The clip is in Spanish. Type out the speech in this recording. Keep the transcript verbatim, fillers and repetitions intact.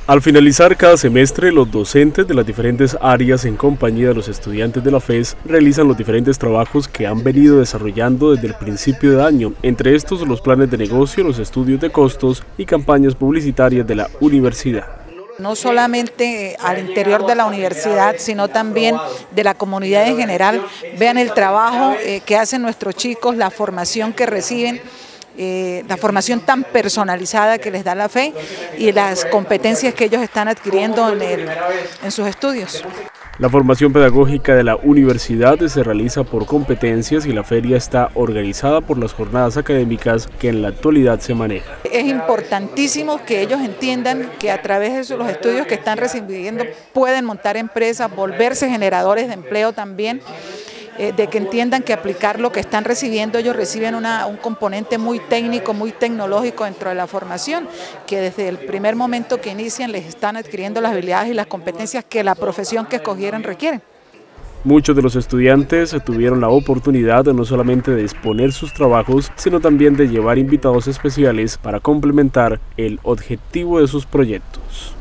Al finalizar cada semestre, los docentes de las diferentes áreas en compañía de los estudiantes de la F E S realizan los diferentes trabajos que han venido desarrollando desde el principio de año, entre estos los planes de negocio, los estudios de costos y campañas publicitarias de la universidad. No solamente al interior de la universidad, sino también de la comunidad en general. Vean el trabajo eh, que hacen nuestros chicos, la formación que reciben, eh, la formación tan personalizada que les da la F E y las competencias que ellos están adquiriendo en, el, en sus estudios. La formación pedagógica de la universidad se realiza por competencias y la feria está organizada por las jornadas académicas que en la actualidad se manejan. Es importantísimo que ellos entiendan que a través de los estudios que están recibiendo pueden montar empresas, volverse generadores de empleo también, eh, de que entiendan que aplicar lo que están recibiendo, ellos reciben una, un componente muy técnico, muy tecnológico dentro de la formación, que desde el primer momento que inician les están adquiriendo las habilidades y las competencias que la profesión que escogieran requieren. Muchos de los estudiantes tuvieron la oportunidad no solamente de exponer sus trabajos, sino también de llevar invitados especiales para complementar el objetivo de sus proyectos.